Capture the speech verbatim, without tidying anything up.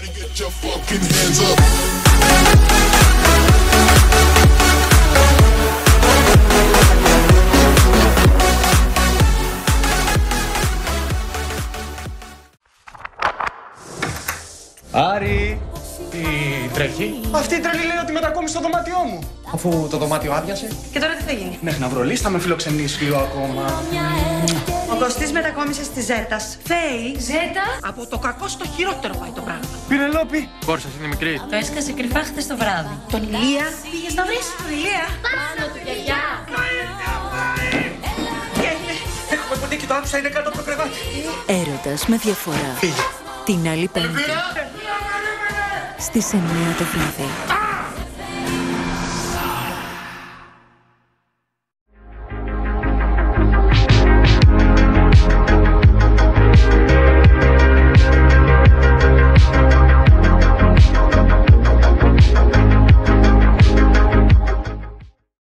Άρη! Τι τρέχει? Αυτή η τρελή λέει ότι μετακόμισε στο δωμάτιό μου. Αφού το δωμάτιο άδειασε. Και τώρα τι θα γίνει? Μέχρι να βρω λίστα με φιλοξενήσει λίγο ακόμα. Ο Κωστής μετακόμισε στη Ζέτας. Θέη. Ζέτα. Από το κακό στο χειρότερο πάει το πράγμα. Πινελόπη! Κόρσας είναι μικρή. Το έσκασε κρυφά χτες το βράδυ. Τον Ηλία πήγες να βρεις? Τον Ηλία. Πάνω του, γιαγιά. Έχουμε ποτέ και το άκουσα, είναι κάτω από το κρεβάτι. Έρωτας με διαφορά. Την άλλη Πέμπτη. Στις εννιά το βράδυ.